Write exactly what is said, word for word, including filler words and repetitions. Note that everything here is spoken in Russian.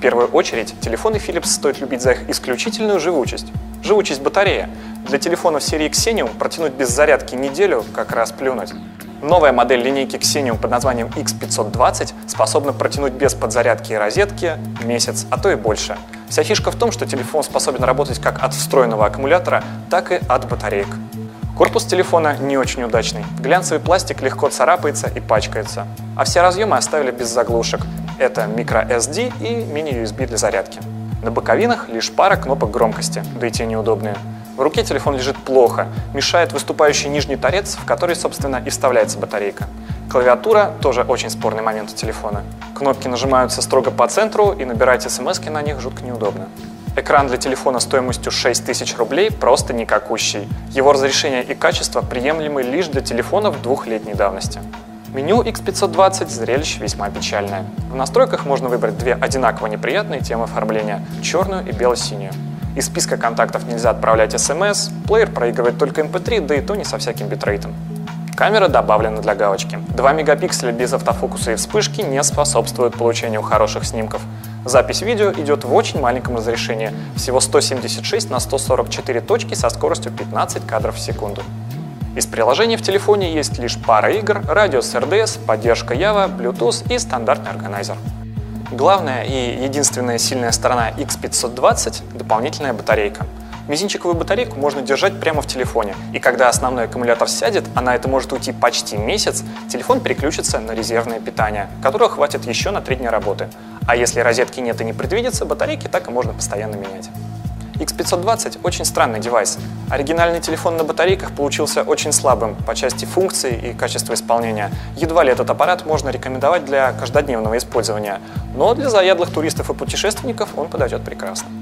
первую очередь, телефоны Philips стоит любить за их исключительную живучесть. Живучесть батареи. Для телефонов серии Xenium протянуть без зарядки неделю – как раз плюнуть. Новая модель линейки Xenium под названием икс пятьсот двадцать способна протянуть без подзарядки и розетки месяц, а то и больше. Вся фишка в том, что телефон способен работать как от встроенного аккумулятора, так и от батареек. Корпус телефона не очень удачный. Глянцевый пластик легко царапается и пачкается. А все разъемы оставили без заглушек. Это microSD и мини-ю эс би для зарядки. На боковинах лишь пара кнопок громкости, да и те неудобные. В руке телефон лежит плохо, мешает выступающий нижний торец, в который, собственно, и вставляется батарейка. Клавиатура – тоже очень спорный момент у телефона. Кнопки нажимаются строго по центру, и набирать смс-ки на них жутко неудобно. Экран для телефона стоимостью шесть тысяч рублей просто никакущий. Его разрешение и качество приемлемы лишь для телефонов двухлетней давности. Меню икс пятьсот двадцать зрелище весьма печальное. В настройках можно выбрать две одинаково неприятные темы оформления – черную и бело-синюю. Из списка контактов нельзя отправлять смс, плеер проигрывает только эм пэ три, да и то не со всяким битрейтом. Камера добавлена для галочки. два мегапикселя без автофокуса и вспышки не способствуют получению хороших снимков. Запись видео идет в очень маленьком разрешении, всего сто семьдесят шесть на сто сорок четыре точки со скоростью пятнадцать кадров в секунду. Из приложений в телефоне есть лишь пара игр, радио с эр дэ эс, поддержка Java, Bluetooth и стандартный органайзер. Главная и единственная сильная сторона икс пятьсот двадцать – дополнительная батарейка. Мизинчиковую батарейку можно держать прямо в телефоне, и когда основной аккумулятор сядет, а на это может уйти почти месяц, телефон переключится на резервное питание, которого хватит еще на три дня работы. А если розетки нет и не предвидится, батарейки так и можно постоянно менять. икс пятьсот двадцать – очень странный девайс. Оригинальный телефон на батарейках получился очень слабым по части функций и качества исполнения. Едва ли этот аппарат можно рекомендовать для каждодневного использования, но для заядлых туристов и путешественников он подойдет прекрасно.